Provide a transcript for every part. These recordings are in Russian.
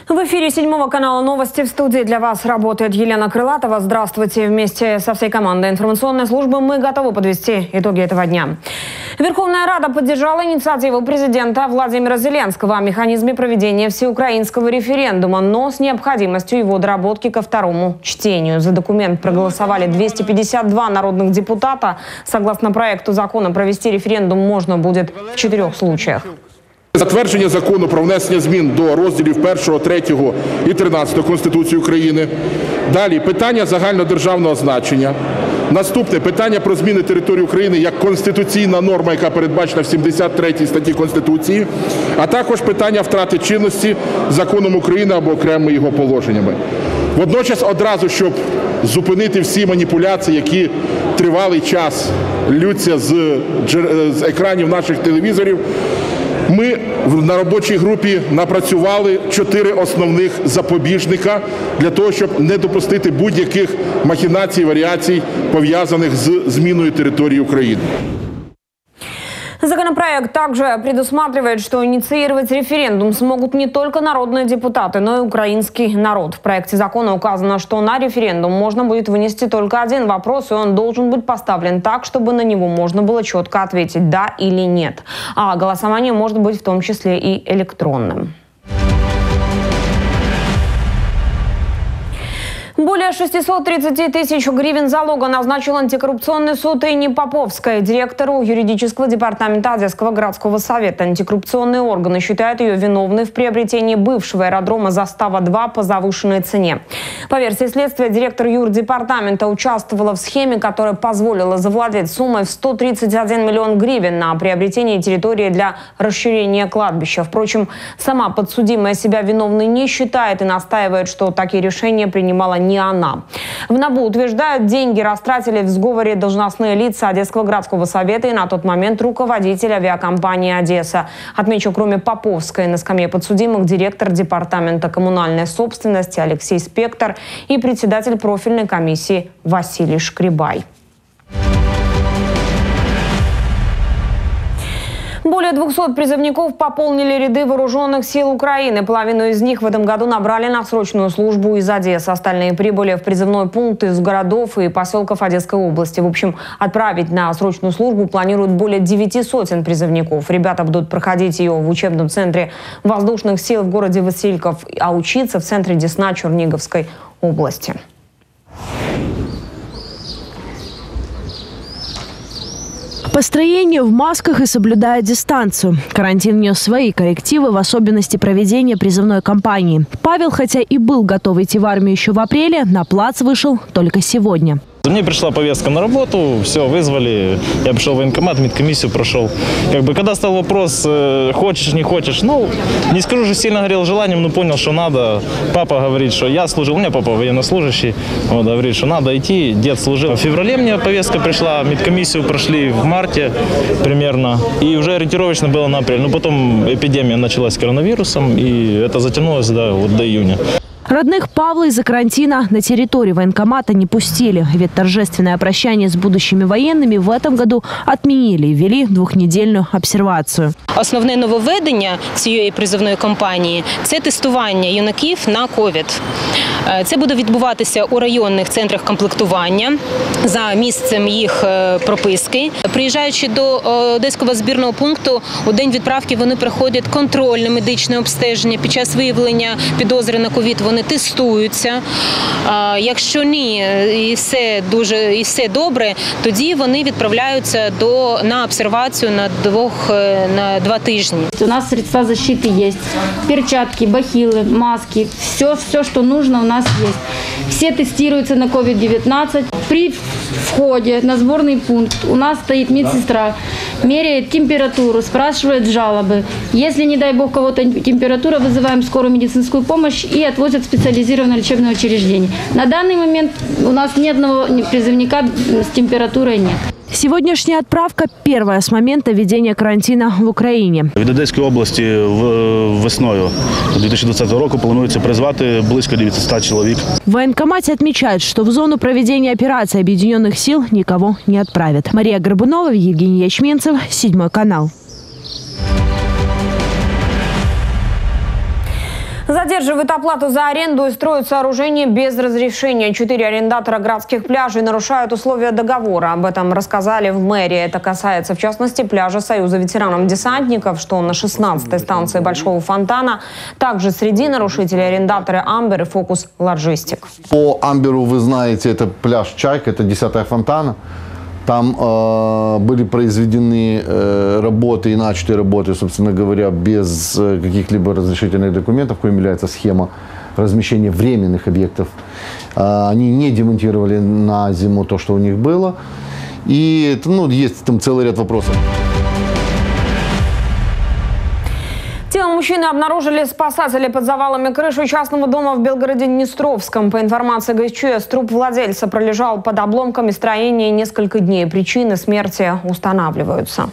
В эфире 7-го канала «Новости». В студии для вас работает Елена Крылатова. Здравствуйте. Вместе со всей командой информационной службы мы готовы подвести итоги этого дня. Верховная Рада поддержала инициативу президента Владимира Зеленского о механизме проведения всеукраинского референдума, но с необходимостью его доработки ко второму чтению. За документ проголосовали 252 народных депутата. Согласно проекту закона, провести референдум можно будет в 4 случаях. Затвердження закону про внесення змін до розділів 1, 3 і 13 Конституції України. Далі питання загальнодержавного значення. Наступне питання про зміни території України як конституційна норма, яка передбачена в 73 статті Конституції, а також питання втрати чинності законом України або окремими його положеннями. Водночас одразу, щоб зупинити всі маніпуляції, які тривалий час ллються з екранів наших телевізорів, ми на робочій групі напрацювали 4 основних запобіжника для того, щоб не допустити будь-яких махінацій, варіацій, пов'язаних з зміною території України. Законопроект также предусматривает, что инициировать референдум смогут не только народные депутаты, но и украинский народ. В проекте закона указано, что на референдум можно будет вынести только один вопрос, и он должен быть поставлен так, чтобы на него можно было четко ответить «да» или «нет». А голосование может быть в том числе и электронным. Более 630 тысяч гривен залога назначил антикоррупционный суд Инне Поповской, директору юридического департамента Одесского городского совета. Антикоррупционные органы считают ее виновной в приобретении бывшего аэродрома Застава-2 по завышенной цене. По версии следствия, директор юрдепартамента участвовала в схеме, которая позволила завладеть суммой в 131 миллион гривен на приобретение территории для расширения кладбища. Впрочем, сама подсудимая себя виновной не считает и настаивает, что такие решения принимала не она. В НАБУ утверждают, деньги растратили в сговоре должностные лица Одесского городского совета и на тот момент руководитель авиакомпании «Одесса». Отмечу, кроме Поповской, на скамье подсудимых директор департамента коммунальной собственности Алексей Спектор и председатель профильной комиссии Василий Шкребай. Более 200 призывников пополнили ряды вооруженных сил Украины. Половину из них в этом году набрали на срочную службу из Одессы. Остальные прибыли в призывной пункт из городов и поселков Одесской области. В общем, отправить на срочную службу планируют более 900 призывников. Ребята будут проходить ее в учебном центре воздушных сил в городе Васильков, а учиться в центре Десна Черниговской области. Построение в масках и соблюдая дистанцию. Карантин внес свои коррективы, в особенности проведения призывной кампании. Павел, хотя и был готов идти в армию еще в апреле, на плац вышел только сегодня. Мне пришла повестка на работу, все, вызвали, я пришел в военкомат, медкомиссию прошел. Когда стал вопрос, хочешь, не хочешь, не скажу, что сильно горел желанием, но понял, что надо. Папа говорит, что я служил, у меня папа военнослужащий, говорит, что надо идти, дед служил. В феврале мне повестка пришла, медкомиссию прошли в марте примерно, и уже ориентировочно было на апрель. Но потом эпидемия началась с коронавирусом, и это затянулось до июня. Родных Павла из-за карантина на территорию военкомата не пустили. Ведь торжественное прощание с будущими военными в этом году отменили и ввели 2-недільну обсервацію. Основне нововведення цієї призовної кампанії – це тестування юнаків на ковід. Це буде відбуватися у районних центрах комплектування за місцем їх прописки. Приїжджаючи до Одеського збірного пункту, у день відправки вони проходять контрольне медичне обстеження. Під час виявлення підозри на ковід вони тестуються. Якщо ні, і все добре, тоді вони відправляються на обсервацію на 2 тижні. У нас средства защиты есть. Перчатки, бахилы, маски. Все, что нужно, у нас есть. Все тестируются на COVID-19. При входе на сборный пункт у нас стоит медсестра, меряет температуру, спрашивает жалобы. Если, не дай бог, кого-то температура, вызываем скорую медицинскую помощь и отвозят в специализированное лечебное учреждение. На данный момент у нас ни одного призывника с температурой нет. Сегодняшняя отправка – первая с момента введения карантина в Україні. Від Одеської області весною 2020 року планується призвати близько 900 чоловік. В военкомате отмечают, что в зону проведения операции Объединенных сил никого не отправят. Мария Горбунова, Евгений Ячменцев, 7 канал. Задерживают оплату за аренду и строят сооружение без разрешения. 4 арендатора градских пляжей нарушают условия договора. Об этом рассказали в мэрии. Это касается, в частности, пляжа Союза ветеранов-десантников, что на 16-й станции Большого фонтана. Также среди нарушителей арендаторы «Амбер» и «Фокус Лоджистик». По «Амберу» вы знаете, это пляж «Чайка», это 10-я фонтана. Там были произведены работы и начаты работы, собственно говоря, без каких-либо разрешительных документов, коим является схема размещения временных объектов. Они не демонтировали на зиму то, что у них было. И есть там целый ряд вопросов. Тело мужчины обнаружили спасатели под завалами крыши частного дома в Белгороде-Днестровском. По информации ГСЧС, труп владельца пролежал под обломками строения несколько дней. Причины смерти устанавливаются.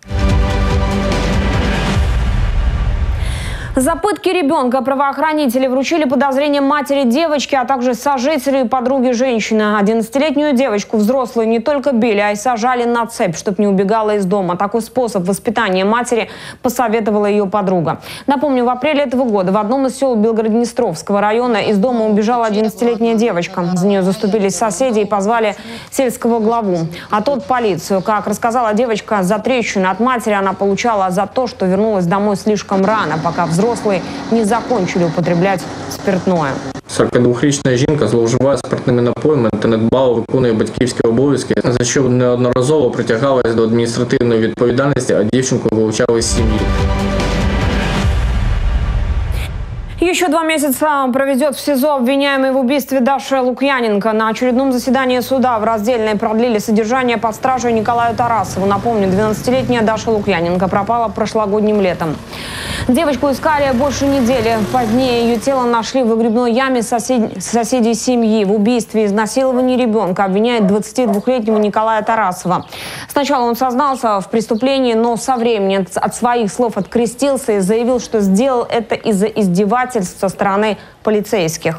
За пытки ребенка правоохранители вручили подозрение матери девочки, а также сожителю и подруге женщины. 11-летнюю девочку взрослые не только били, а и сажали на цепь, чтобы не убегала из дома. Такой способ воспитания матери посоветовала ее подруга. Напомню, в апреле этого года в одном из сел Белгород-Днестровского района из дома убежала 11-летняя девочка. За нее заступились соседи и позвали сельского главу, а тот полицию. Как рассказала девочка, за трещину от матери она получала за то, что вернулась домой слишком рано, пока взрослые не закончили употреблять спиртное. 42-річна жінка зловживає спиртними напоями та недбало виконує батьківські обов'язки, за що неодноразово притягалась до адміністративної відповідальності, а дівчинку вилучали з сім'ї. Еще 2 месяца проведет в СИЗО обвиняемый в убийстве Даши Лукьяненко. На очередном заседании суда в раздельной продлили содержание под стражей Николаю Тарасову. Напомню, 12-летняя Даша Лукьяненко пропала прошлогодним летом. Девочку искали больше недели. Позднее ее тело нашли в выгребной яме соседей семьи. В убийстве и изнасиловании ребенка обвиняет 22-летнего Николая Тарасова. Сначала он сознался в преступлении, но со временем от своих слов открестился и заявил, что сделал это из-за издевательств со стороны полицейских.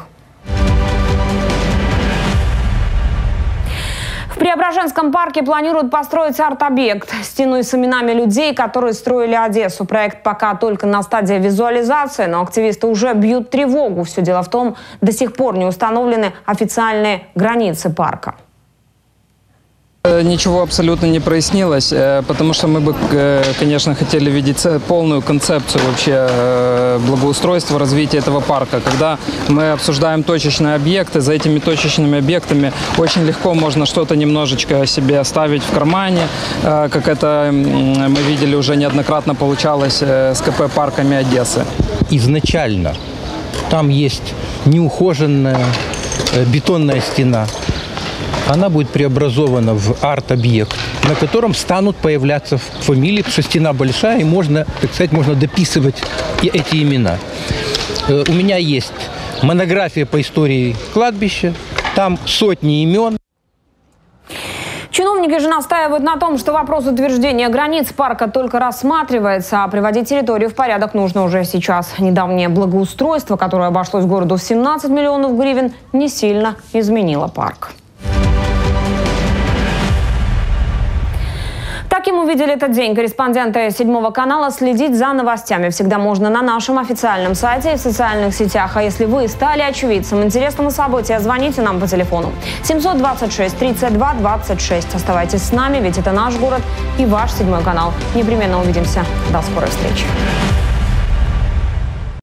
В Преображенском парке планируют построить арт-объект – стену с именами людей, которые строили Одессу. Проект пока только на стадии визуализации, но активисты уже бьют тревогу. Все дело в том, до сих пор не установлены официальные границы парка. Ничего абсолютно не прояснилось, потому что мы бы, конечно, хотели видеть полную концепцию вообще благоустройства, развития этого парка. Когда мы обсуждаем точечные объекты, за этими точечными объектами очень легко можно что-то немножечко себе оставить в кармане, как это мы видели уже неоднократно получалось с КП парками Одессы. Изначально там есть неухоженная бетонная стена. Она будет преобразована в арт-объект, на котором станут появляться фамилии, потому что стена большая, и можно, так сказать, можно дописывать и эти имена. У меня есть монография по истории кладбища, там сотни имен. Чиновники же настаивают на том, что вопрос утверждения границ парка только рассматривается, а приводить территорию в порядок нужно уже сейчас. Недавнее благоустройство, которое обошлось городу в 17 миллионов гривен, не сильно изменило парк. Таким увидели этот день корреспонденты 7-го канала. Следить за новостями всегда можно на нашем официальном сайте и в социальных сетях. А если вы стали очевидцем интересного события, звоните нам по телефону 726 32 26. Оставайтесь с нами, ведь это наш город и ваш 7-й канал. Непременно увидимся. До скорой встречи.